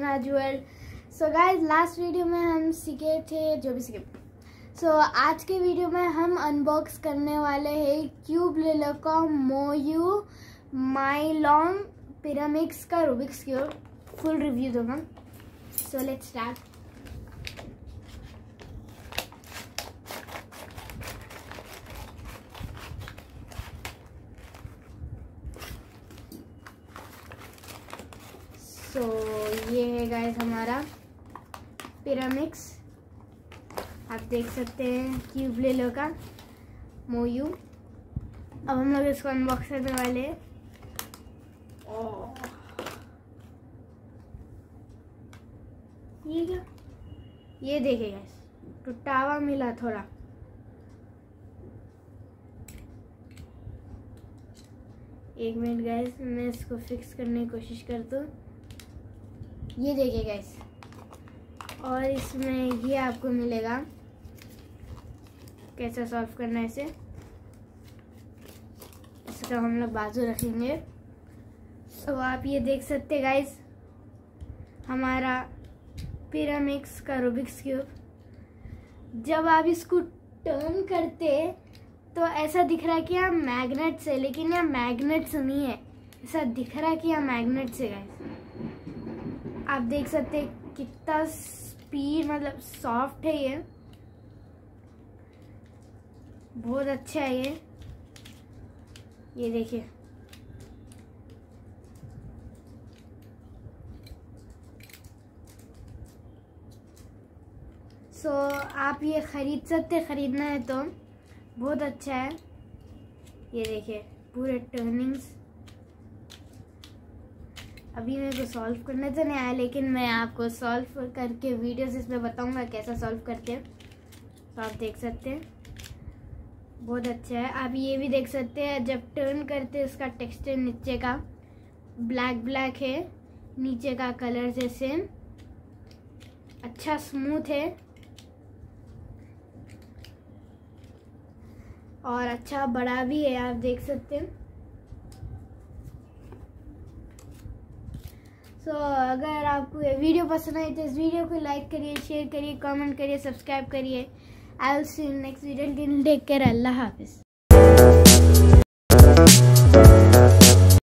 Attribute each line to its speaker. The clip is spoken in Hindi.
Speaker 1: राज world. So guys last video में हम सीखे थे जो भी सीखे। सो आज के वीडियो में हम अनबॉक्स करने वाले हैं क्यूब लेलो का मोयू माइलॉन्ग पिरामिड्स का रूबिक्स क्यूब। फुल रिव्यू दूंगा। So let's start. तो ये है गाइस हमारा पिरामिड्स। आप देख सकते हैं क्यूब लेलो का मोयू। अब हम लोग इसको अनबॉक्स करने वाले हैं। ये क्या, ये देखिए गाइस टुटावा मिला थोड़ा। एक मिनट गाइस, मैं इसको फिक्स करने की कोशिश करता हूँ। ये देखिए गाइस, और इसमें ये आपको मिलेगा कैसे सॉल्व करना है इसे। इसका हम लोग बाजू रखेंगे। तो आप ये देख सकते हैं गाइस हमारा पिरामिड्स का रूबिक्स क्यूब। जब आप इसको टर्न करते तो ऐसा दिख रहा है कि यह मैग्नेट से, लेकिन यह मैग्नेट से नहीं है। ऐसा दिख रहा है कि यह मैग्नेट से गाइस। आप देख सकते हैं कितना स्पीड, मतलब सॉफ्ट है ये, बहुत अच्छा है ये देखिए। सो आप ये खरीद सकते, खरीदना है तो बहुत अच्छा है। ये देखिए पूरे टर्निंग्स। अभी मेरे को सॉल्व करने तो नहीं आया, लेकिन मैं आपको सॉल्व करके वीडियोस इसमें बताऊंगा कैसा सॉल्व करते हैं। तो आप देख सकते हैं बहुत अच्छा है। आप ये भी देख सकते हैं जब टर्न करते हैं इसका टेक्सचर नीचे का ब्लैक ब्लैक है, नीचे का कलर से सेम, अच्छा स्मूथ है और अच्छा बड़ा भी है। आप देख सकते हैं। तो अगर आपको ये वीडियो पसंद आई तो इस वीडियो को लाइक करिए, शेयर करिए, कमेंट करिए, सब्सक्राइब करिए। I will see you next video. Take care. अल्लाह हाफिज़।